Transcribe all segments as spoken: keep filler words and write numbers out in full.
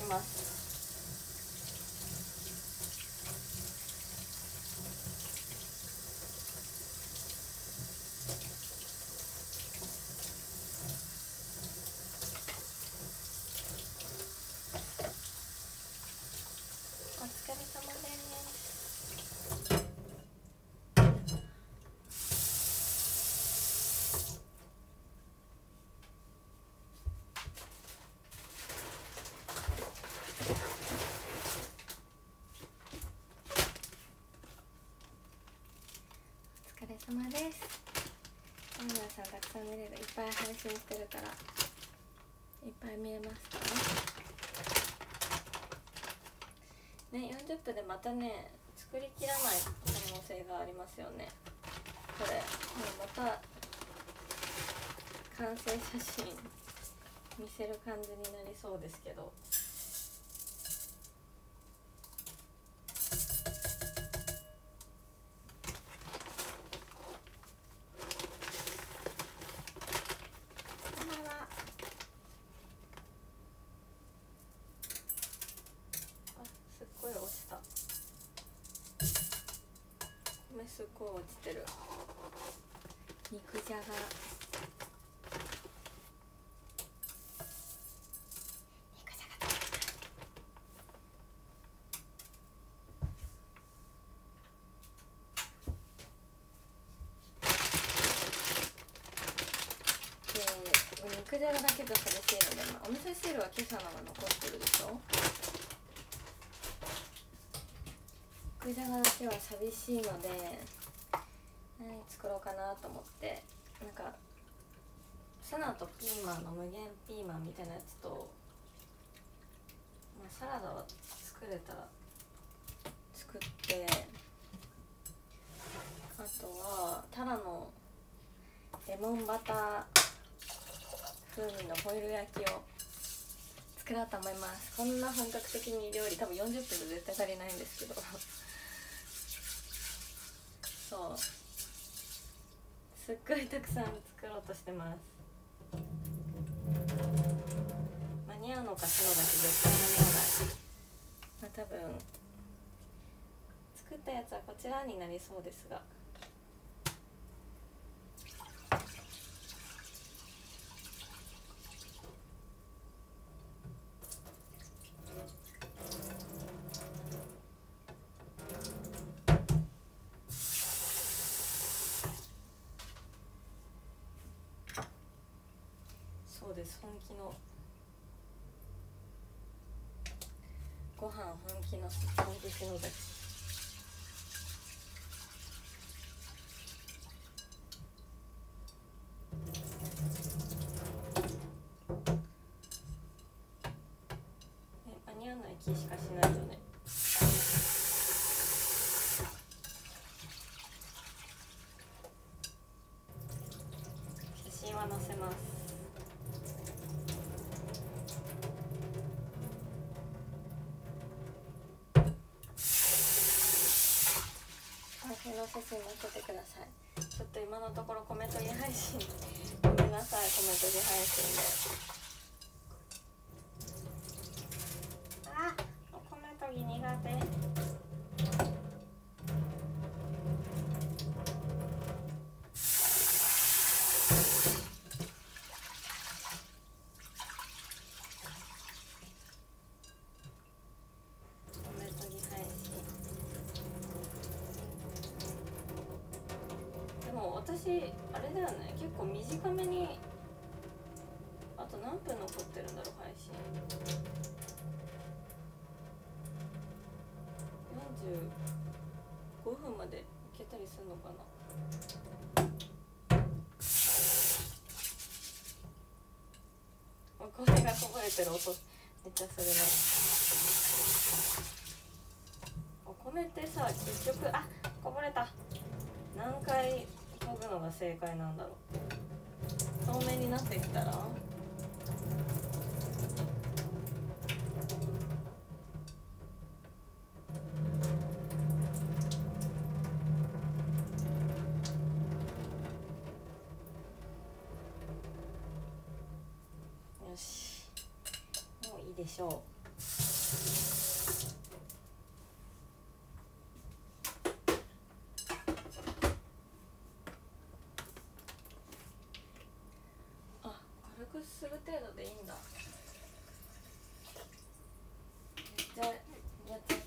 ます。お疲れ様です。お疲れ様です。皆さんたくさん見れる、いっぱい配信してるからいっぱい見えますかね。よんじゅっぷんでまたね作りきらない可能性がありますよね。これもうまた完成写真見せる感じになりそうですけど、すっごい落ちてる。肉じゃが肉じゃがで肉じゃがだけど寂しいので、まあ、お味噌汁は今朝のが残ってるでしょ。肉じゃがだけは寂しいので何作ろうかなと思って、なんかツナとピーマンの無限ピーマンみたいなやつと、まあ、サラダは作れたら作って、あとはタラのレモンバター風味のホイル焼きを作ろうと思います。こんな本格的に料理多分よんじゅっぷんで絶対足りないんですけどそうすっごいたくさん作ろうとしてます。間に合うのかしのだけ絶対間に合わない。まあ多分作ったやつはこちらになりそうですが、そうです、本気のご飯、本気の本気しのだき。間に合わない気しかしないよね。写真は載せます。写真載せてください。ちょっと今のところコメントに配信ごめんなさい、コメントに配信で。あ、お米研ぎ苦手。私あれだよね、結構短めに。あと何分残ってるんだろう配信。よんじゅうごふんまでいけたりするのかな。お米がこぼれてる音めっちゃするね。お米ってさ、結局あこぼれた。何回研ぐのが正解なんだろう。透明になってきたらよし、もういいでしょう。 あ、軽くする程度でいいんだ。めっちゃやっちゃった。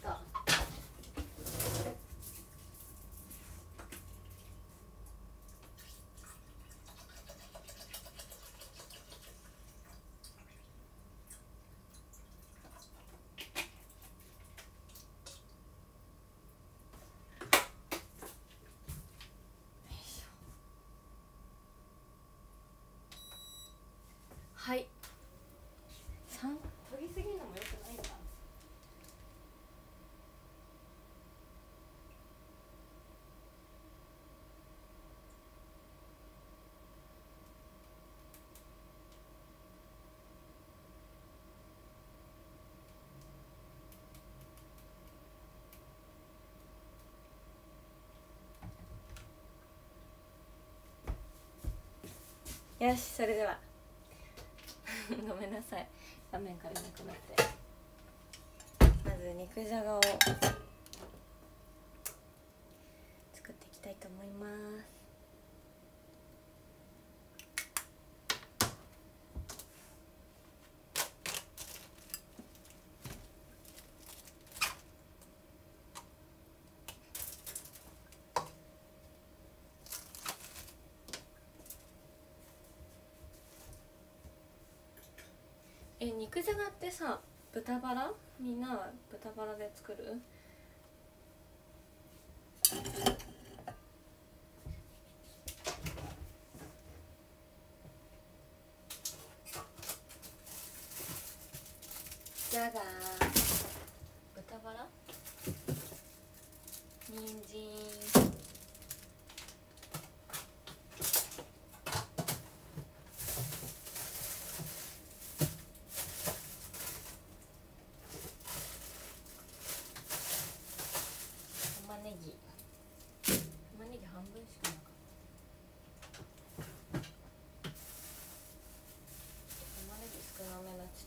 はい。三研ぎすぎるのもよくないんだ。よし、それではごめんなさい、画面からいなくなって。まず肉じゃがを作っていきたいと思います。え、肉じゃがってさ、豚バラ？みんなは豚バラで作る？じゃが豚バラ、人参、玉ねぎ、玉ねぎ半分しかなかった。玉ねぎ少なめになっちゃった。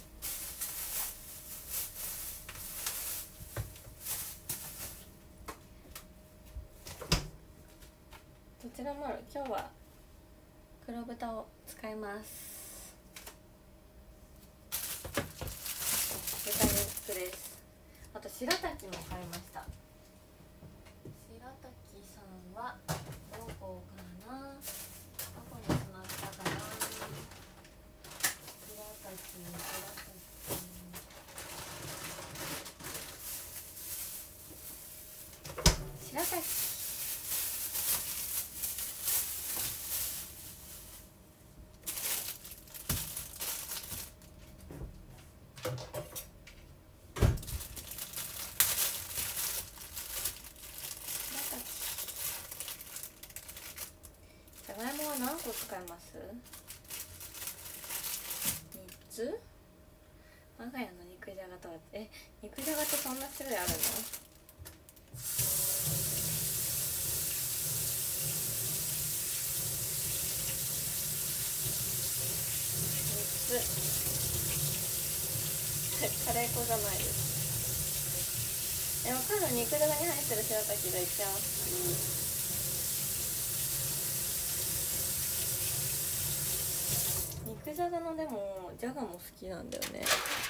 こちらも今日は黒豚を使います。豚肉です。あと白滝も買いました。白滝さんはどこかな、どこにしまったかな。白滝白滝白滝じゃがいもは何個使います？みっつ？我が家の肉じゃがとは、え、肉じゃがってそんな種類あるの？みっつカレー粉じゃないです。え、わかる。肉じゃがに入ってる白滝が一番好き。肉じゃがのでもじゃがも好きなんだよね。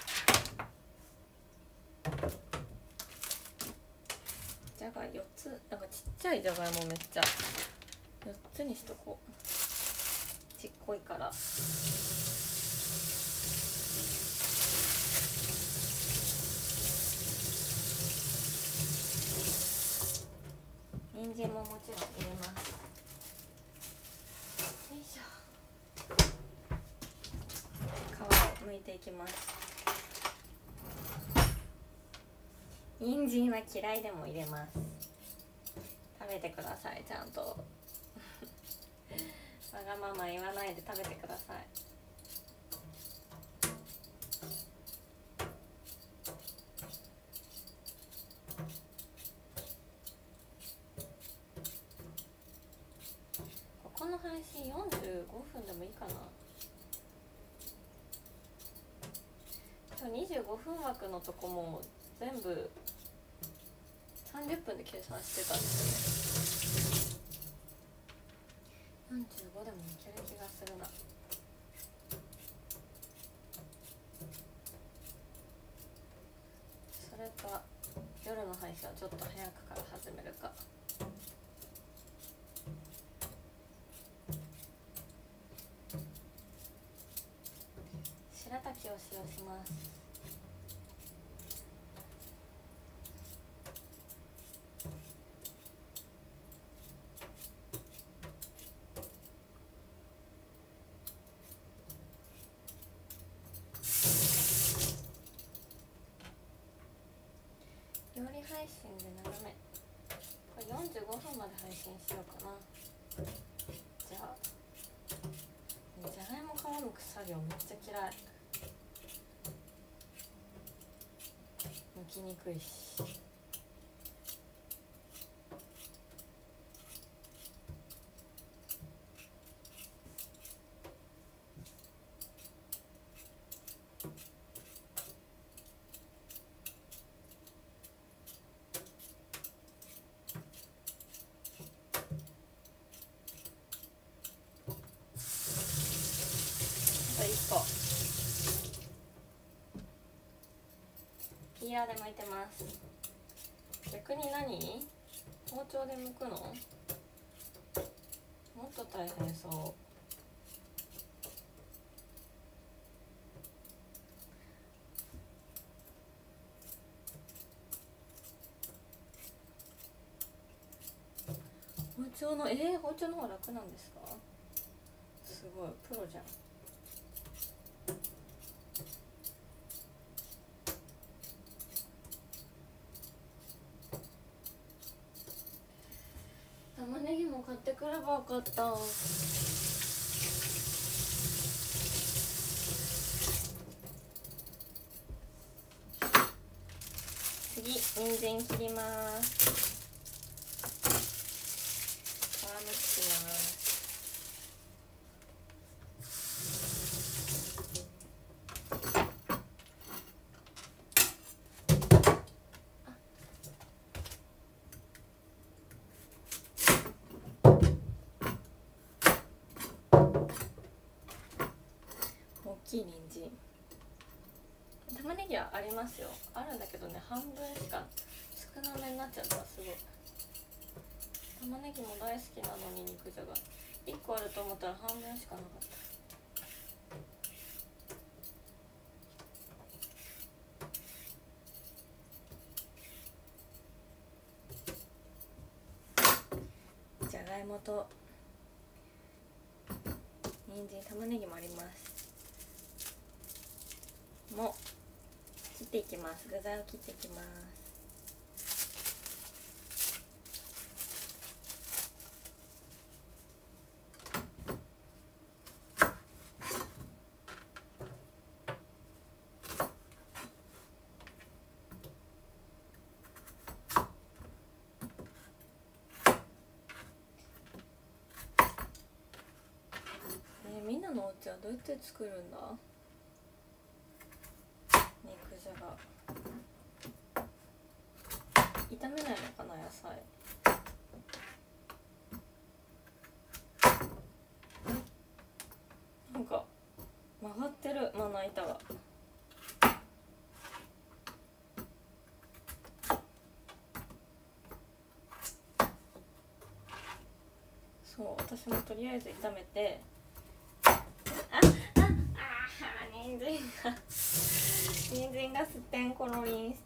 じゃがよっつ、なんかちっちゃいじゃがいもめっちゃよっつにしとこう。ちっこいから。人参ももちろん入れます。よいしょ。皮を剥いていきます。人参は嫌いでも入れます。食べてください、ちゃんと。わがまま言わないで食べてください。ここの配信よんじゅうごふんでもいいかな。今日にじゅうごごふん枠のとこも全部さんじゅっぷんで計算してたんですよね。よんじゅうごでもいける気がするな。それか夜の配信はちょっと早くから始めるか。白滝を使用します。料理配信で長め、これよんじゅうごふんまで配信しようかな。じゃあじゃがいも皮むく作業めっちゃ嫌い。むきにくいし。あといっこピーラーで巻いてます。逆に何？包丁で剥くの？もっと大変そう。包丁のえー、包丁の方が楽なんですか？すごいプロじゃん。玉ねぎも買ってくればよかった。次、人参切ります。皮むきます。大きい人参。玉ねぎはありますよ。あるんだけどね、半分しか少なめになっちゃった。すごい。玉ねぎも大好きなのに肉じゃがいっこあると思ったら半分しかなかった。じゃがいもと人参、玉ねぎもあります。も切っていきます。具材を切っていきます。えー、みんなのお家はどうやって作るんだ？肉じゃが炒めないのかな、野菜。なんか曲がってる、まな板が。そう、私もとりあえず炒めて、ああああ人参が人参がすってんころりんした。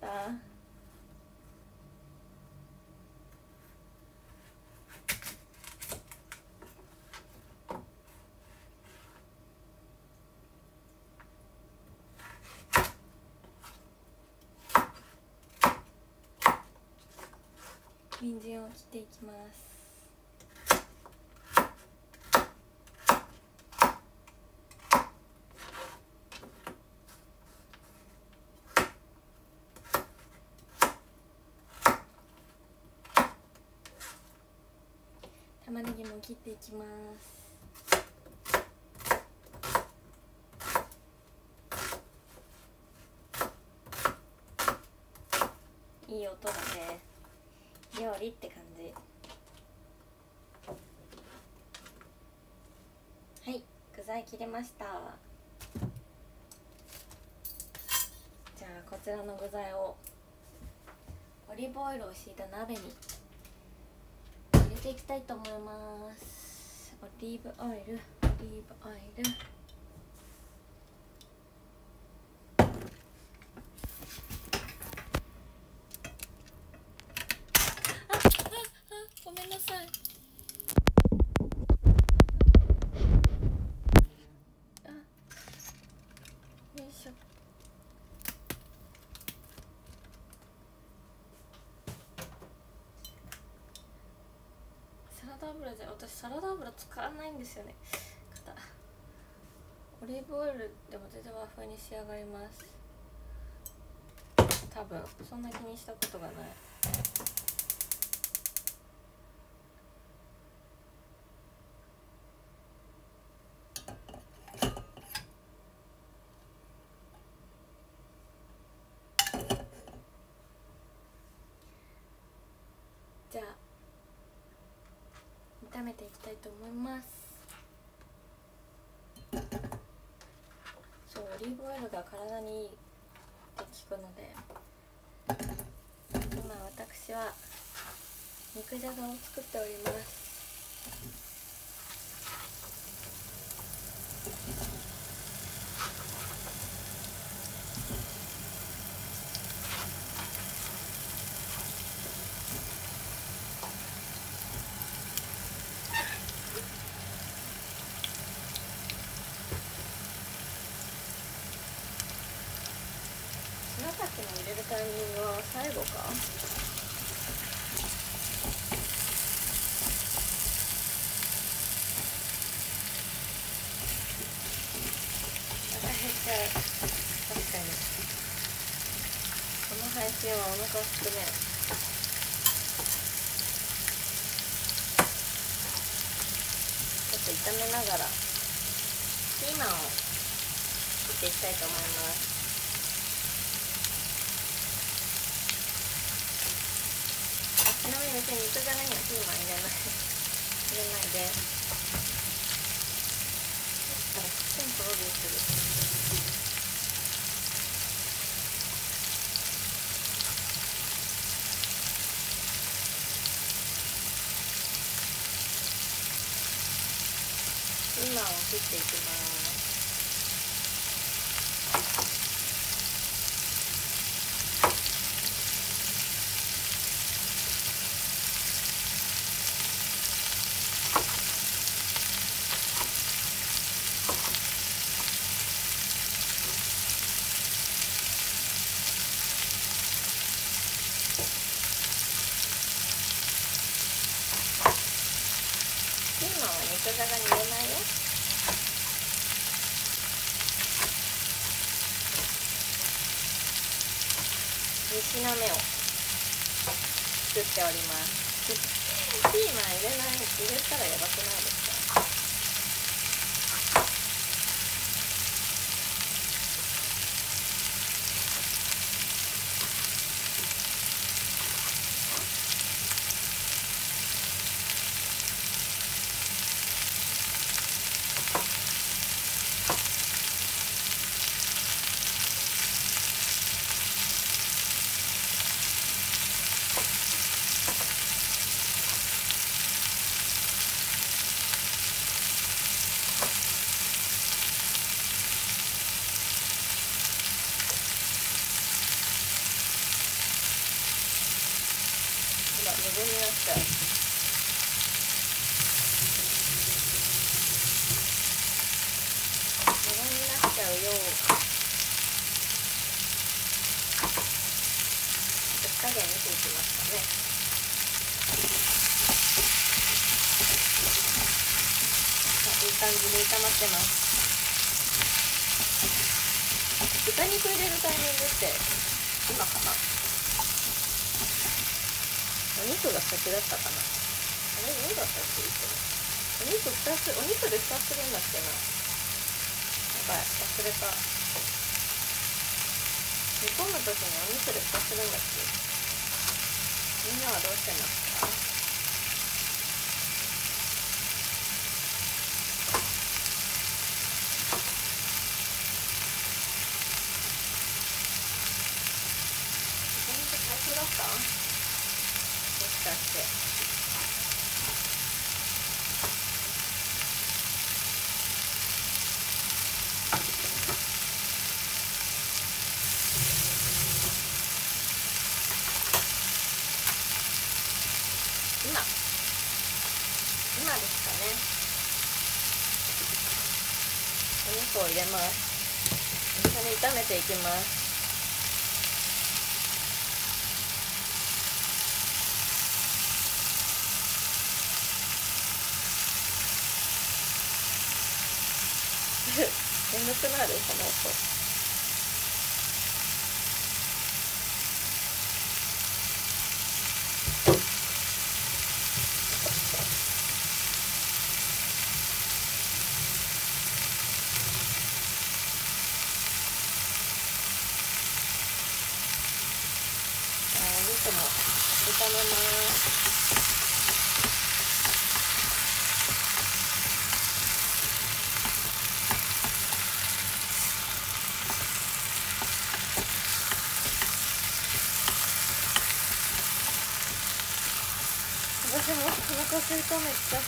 人参を切っていきます。玉ねぎも切っていきます。 いい音だね。料理って感じ。はい、具材切れました。じゃあこちらの具材をオリーブオイルを敷いた鍋に入れていきたいと思います。オリーブオイル、オリーブオイル。あ、あ、あ、ごめんなさい。あ、よいしょ。サラダ油じゃ、私サラダ油使わないんですよね。オリーブオイルでも全然和風に仕上がります。多分そんな気にしたことがない。じゃあ炒めていきたいと思います。そう、オリーブオイルが体にいいって聞くので、今私は肉じゃがを作っております。紫の入れるタイミングは最後か。お腹減っちゃう。確かにこの配信はお腹すくね。ちょっと炒めながらピーマンを切っていきたいと思います。ちなみに別に肉じゃがにはピーマン入れない入れないで、そしたらシンプルにする。ピーマンを切っていきます。ピーマンは肉じゃがに入れないよ。に品目を作っております。ピーマン入れない入れたらやばくないですか？無言になっちゃう。無言になっちゃうよ。火加減見ていきますかね。いい感じに炒まってます。豚肉入れるタイミングって今かな。お肉が先だったかな。あれどうだったっけ？お肉ふたつ、お肉でふたつするんだっけな。やばい、忘れた。煮込む時にお肉でふたつするんだっけ。 みんなはどうしてますか？本当最初だった？もしかして。今今ですかね。お肉を入れます。一緒に炒めていきます。眠くなるこの音。お肉も炒めます。私もお腹すいためっちゃ。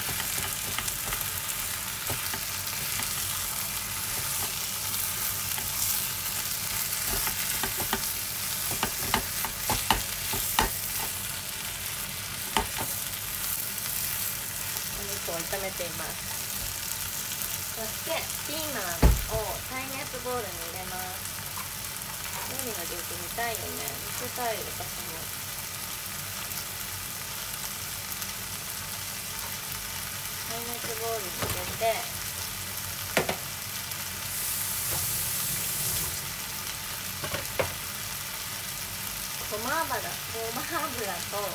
お肉を炒めています。そしてピーマンを耐熱ボウルに入れます。料理の状況見たいよね。見せたい私も。耐熱ボウルに入れて、ごま油ごま油と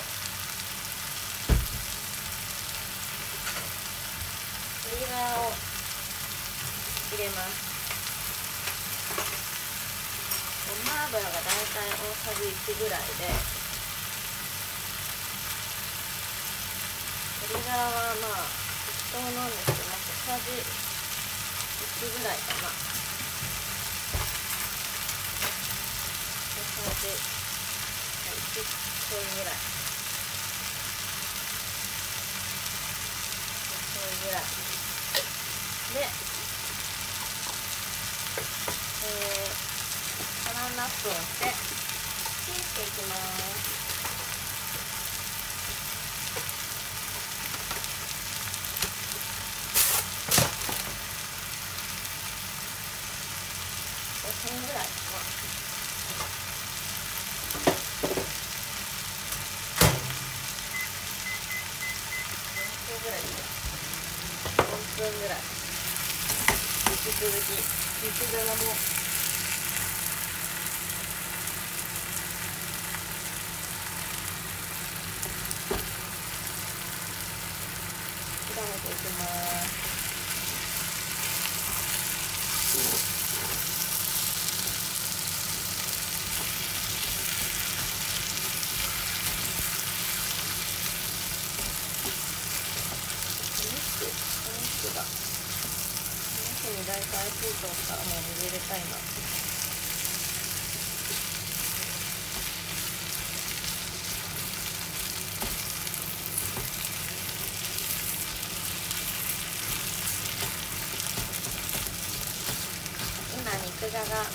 鶏ガラを入れます。ごま油がだいたい大さじいちぐらいで、鶏ガラはまあ適当なんですけど、小さじいちぐらいかな。小さじいちちょいぐらいちょいぐらいで、えー、サランラップをしてチンしていきます。ごふんぐらいかな。ぐらいよんぷんぐらい引き続き肉じゃがも炒めていきます。お肉に大体火通ったらもう水入れたいな。今肉じゃが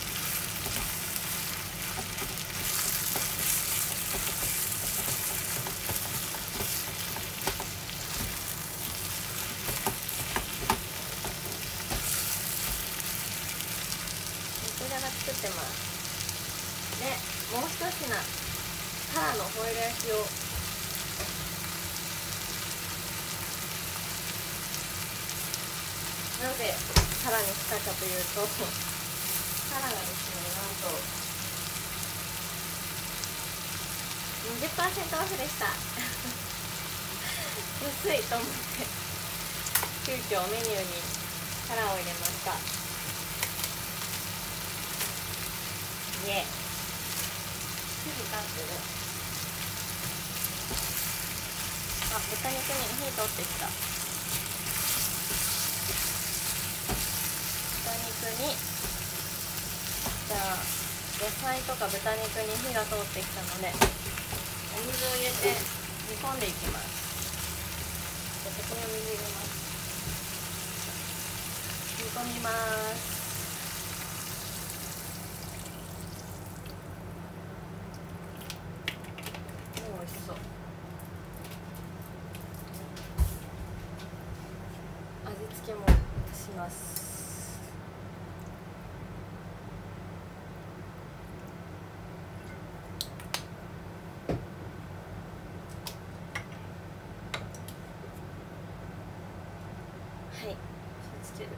作ってます。で、もう一品タラのホイル焼きをなぜタラにしたかというと、タラがですね、なんと にじゅっパーセント オフでした安いと思って急遽メニューにタラを入れました。イエー、火に立ってる。 あ、豚肉に火通ってきた。豚肉にじゃあ野菜とか豚肉に火が通ってきたのでお水を入れて煮込んでいきます。じゃあここにお水入れます。煮込みます。美味しそう。味付けもします。はい、火つける。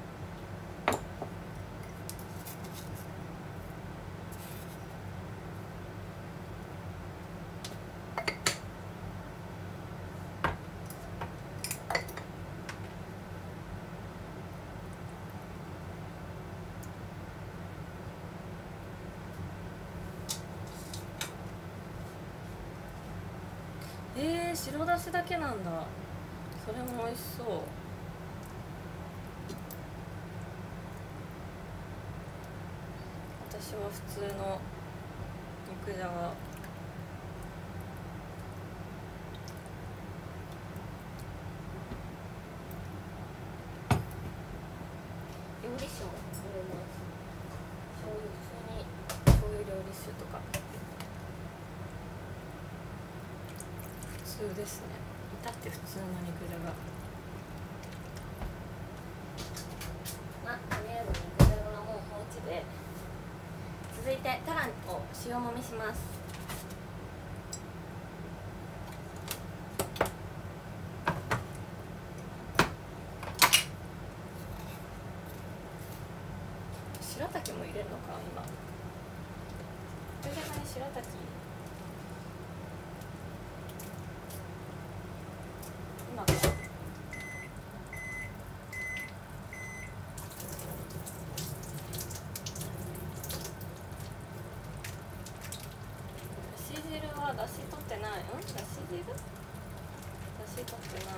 えー、白だしだけなんだ。それも美味しそう。私は普通の肉じゃが。料理酒も入れます。醤油、普通に醤油料理酒とか普通ですね。至って普通の肉じゃが。まあ、とりあえず肉じゃがはもう放置で、続いてタラを塩もみします。白滝も入れるのか今。肉じゃがに白滝。今か。だし取ってない。うん？だし汁？だし取ってない。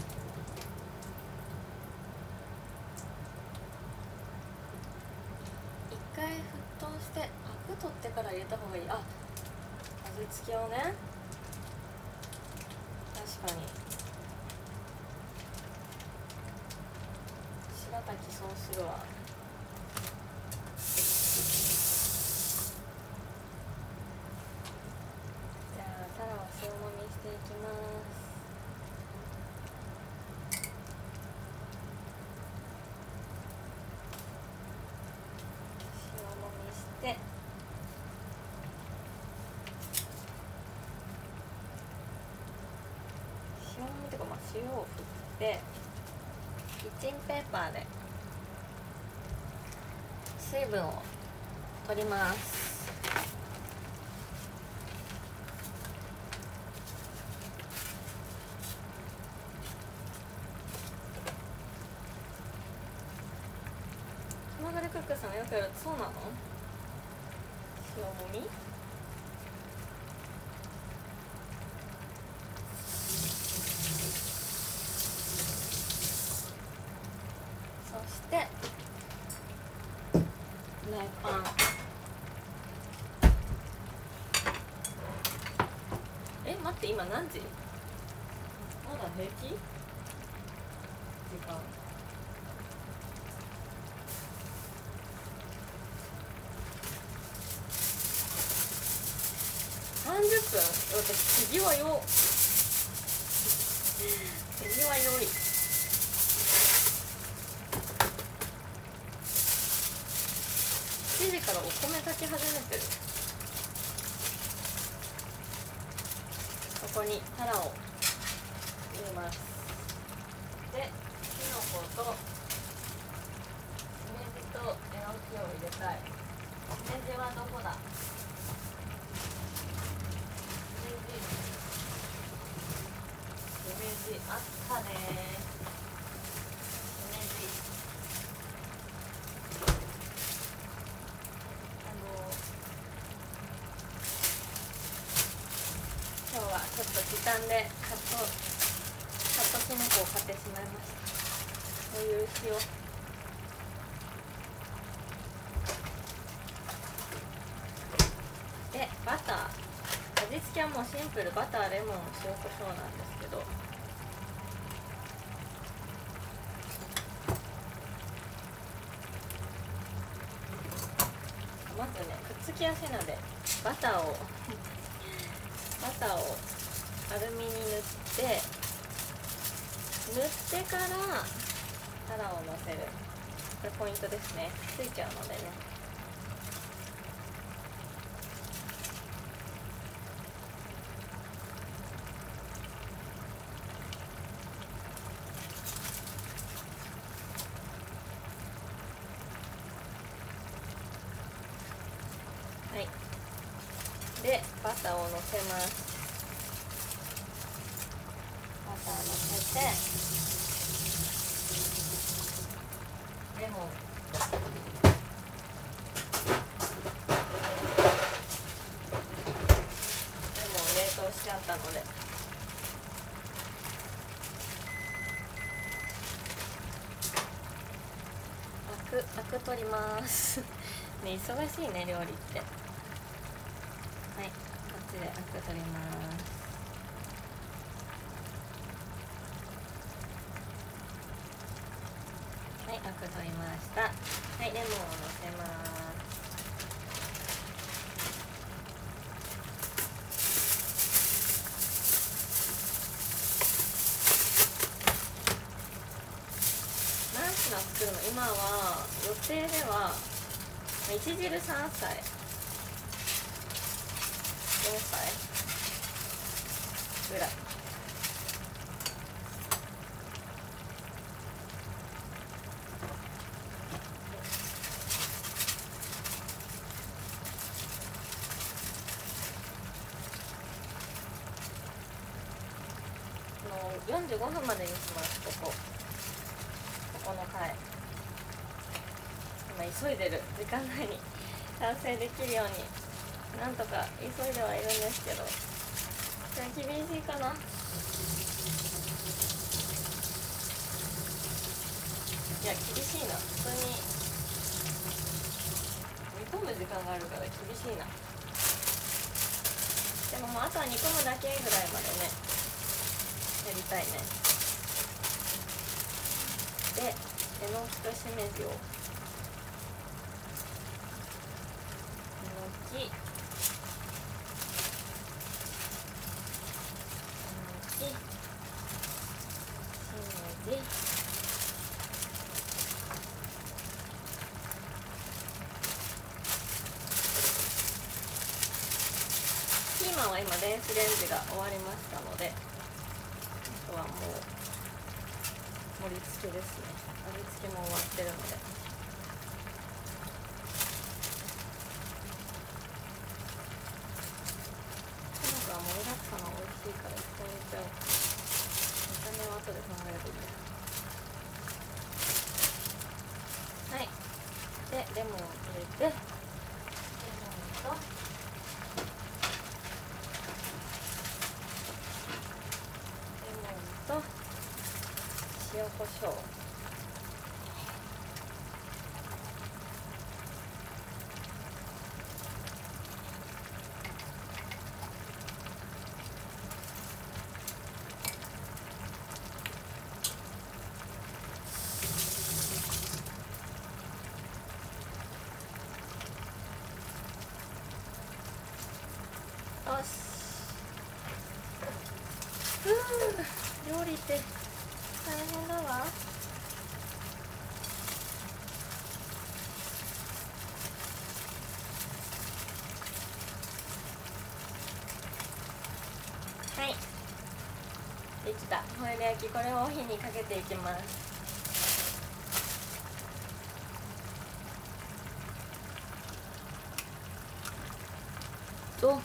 一回沸騰してアク取ってから入れた方がいい。あ、味付けをね。確かに。白滝そうするわ。塩もみしていきます。塩もみして塩もみとか、まあ塩を振ってキッチンペーパーで水分を取ります。マガリクックさんがよくやる。そうなの？塩もみ？そしてフライパン。え、待って、今何時？まだ平気？時間。さんじゅっぷん。私手際よ。手際よい。しちじからお米炊き始めてる。ここにタラを入れます。で、きのことしめじとえのきを入れたい。しめじはどこだ？しめじあったね。しめじ。あの今日はちょっと短でカットカットきのこを買ってしまいました。お許しを。でバター、味付けはもうシンプル、バター、レモン、塩コショウなんですけど、まずね、くっつきやすいのでバターをバターをアルミに塗って塗ってからタラをのせる。これポイントですね。ついちゃうのでね。はい。でバターをのせます。バターのせて、レモン、レモン冷凍してあったので、アクアク取りますね、忙しいね料理って。はい、こっちでアク取ります。はい、アク取りました。はい、レモンをのせます。何品作るの？今は予定ではいち汁さんさい、よんさいぐらい。よんじゅうごふんまでにします。ここここの回、今急いでる。時間内に完成できるようになんとか急いではいるんですけど、厳しいかな。いや厳しいな、普通に煮込む時間があるから厳しいな。でももうあとは煮込むだけぐらいまでねやりたいね。で、えのきとしめじを、えのき、えのき、しめじ、ピーマンは今電子レンジが終わりましたので、あとはもう盛り付けですね。味付けも終わってるので、トマトは盛りだくさんが美味しいからいっぱい入れちゃおう。見た目は後で考えればいいや。はい。でレモンを入れて、レモンとレモンと塩コショウ、よし。ふう、料理って大変だわ。はい、できた。ホイル焼き、これを火にかけていきます。と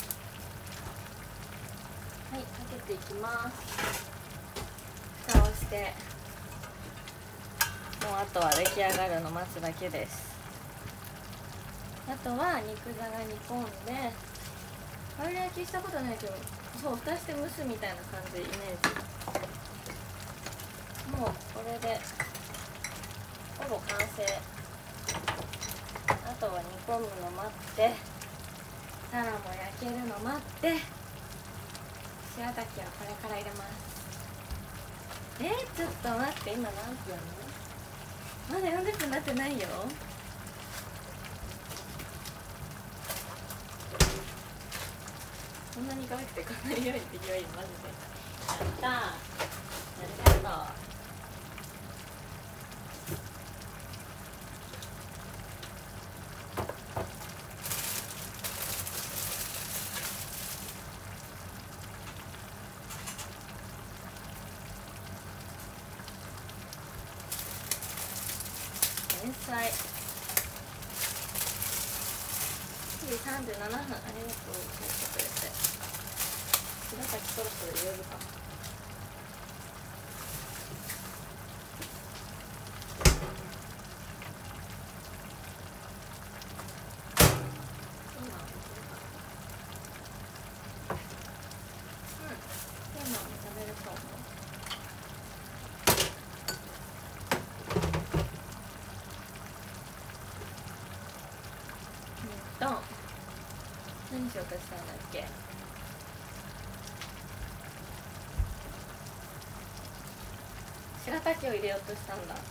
はい、かけていきます。蓋をしてでもうあとは出来上がるの待つだけです。あとは肉じゃが煮込んで、油焼きしたことないけど、そう蓋して蒸すみたいな感じ、イメージ。もうこれでほぼ完成。あとは煮込むの待って、タラも焼けるの待って、白滝はこれから入れます。えー、ちょっと待って、今何分？まだよんじゅっぷんなってないよ。そんなに可愛くてこんなに良いって良い、マジで。やったー、ありがとう。天才。しちじさんじゅうななふん、ありがとう、入ってくれて。白滝そろそろ入れるか。何しようとしたんだっけ。白滝を入れようとしたんだ。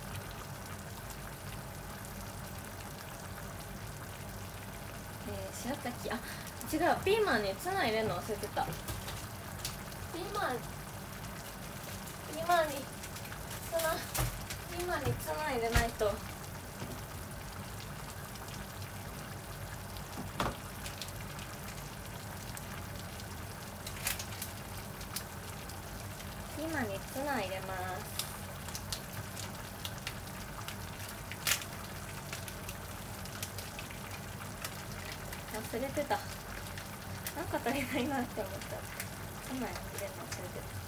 えー、白滝、あ、違う、ピーマンにツナ入れるの忘れてた。ピーマンピーマンにツナピーマンにツナ入れないと。今にツナ入れます。忘れてた。なんか足りないなって思った。ツナ入れるの忘れてた。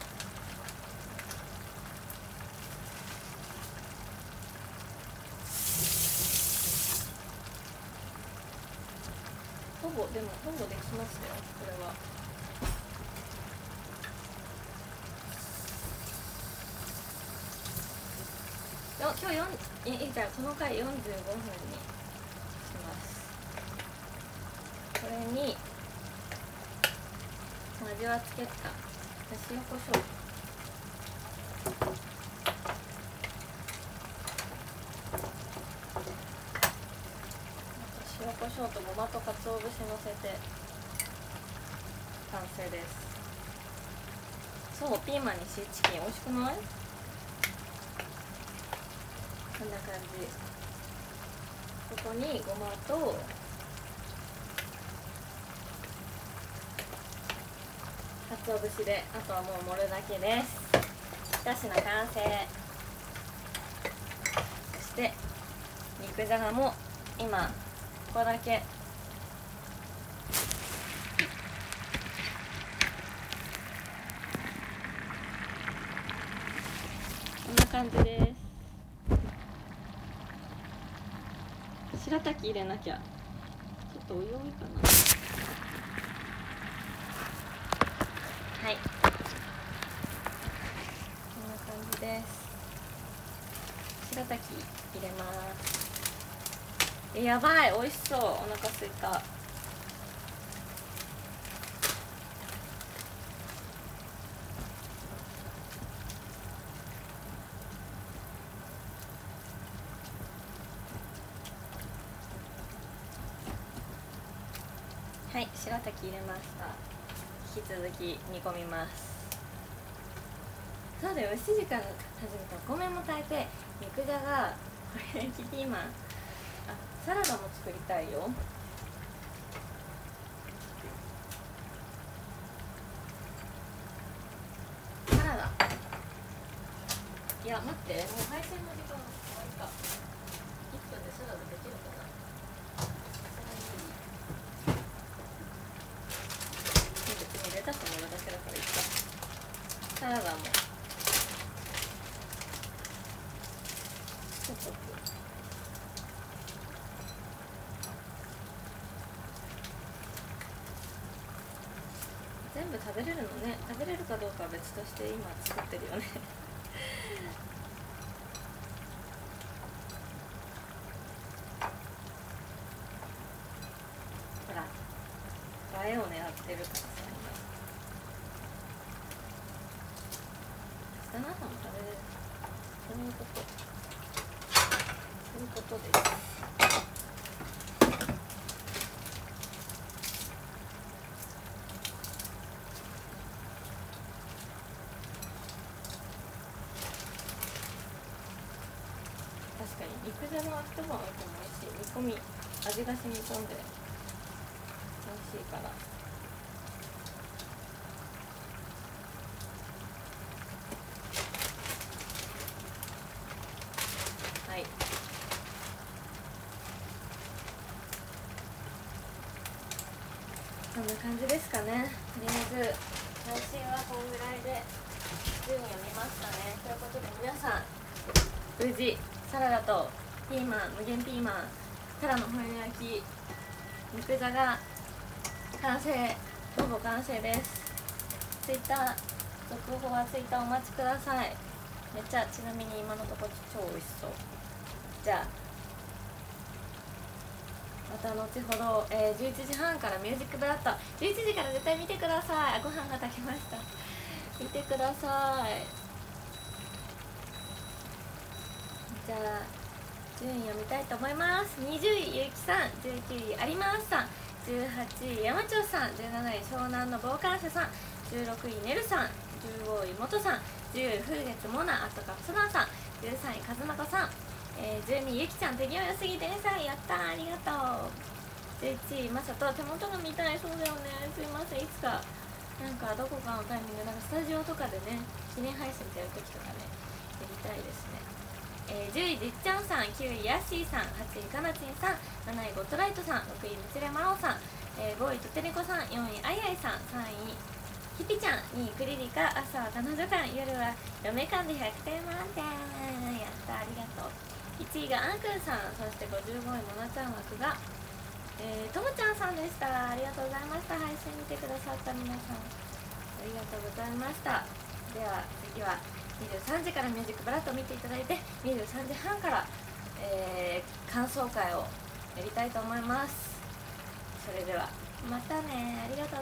ほぼでもほぼできましたよ、これは。今日よんえじゃあこの回よんじゅうごふんにします。これに味はつけた塩コショウ、塩コショウとごまとかつお節のせて完成です。そう、ピーマンにシーチキン美味しくない？こんな感じ。ここにごまと鰹節で、あとはもう盛るだけです。一品完成。そして肉じゃがも今ここだけ。こんな感じです。白滝入れなきゃ。ちょっとお湯多いかな。はい、こんな感じです。白滝入れます。え、やばい、美味しそう。お腹すいた。はい、白滝入れました。引き続き煮込みます。そうだよ、しちじから始めた。お米も炊いて、肉じゃが、これ焼きピーマン、あ、サラダも作りたいよ。サラダ、いや待って、もう配線の時間終わりか。いっぷんでサラダできるかな。別にレタスもるだけだからいいか。サラダも全部食べれるのね。食べれるかどうかは別として今作ってるよねほら映えを狙ってるからさ、今明日の朝も食べれる。そういうことそういうことです。確かに肉じゃがは一晩置いても美味しい。煮込み味が染み込んで美味しいから。はい、そんな感じですかね。とりあえず配信はこんぐらいで順読みましたね。ということで皆さん無事サラダとピーマン、無限ピーマン、タラのホイル焼き、肉じゃが完成、ほぼ完成です。ツイッター続報はツイッターお待ちください。めっちゃちなみに今のところ超美味しそう。じゃあまた後ほど、えー、じゅういちじはんからミュージックブラッド、じゅういちじから絶対見てください。あ、ご飯が炊けました。見てください。じゃあ順位を見たいと思います。にじゅういゆうきさん、じゅうきゅうい有馬さん、じゅうはちい山頂さん、じゅうなない湘南の傍観者さん、じゅうろくいねるさん、じゅうごい元さん、じゅうい風月モナ、あとカプソナーさん、じゅうさんい和真さん、えー、じゅうにいゆきちゃん、手際良すぎてんさん、やったー、ありがとう。じゅういちいまさと、手元が見たい。そうだよね、すいません。いつかなんかどこかのタイミング、なんかスタジオとかでね、記念配信ってやるときとかね、やりたいですね。えー、じゅういじっちゃんさん、きゅういヤッシーさん、はちいかなちんさん、なないゴッドライトさん、ろくいみつれまろうさん、えー、ごいとてねこさん、よんいあいあいさん、さんいひぴちゃん、にいクリリカ、朝は彼女館、夜は嫁館でひゃくてん満点。やった、ありがとう。いちいがあんくんさん、そしてごじゅうごいもなちゃん枠がえー、ともちゃんさんでした。ありがとうございました。配信見てくださった皆さんありがとうございました。では次はにじゅうさんじからミュージックブラッドを見ていただいて、にじゅうさんじはんから、えー、感想会をやりたいと思います。それではまたね。ありがとう。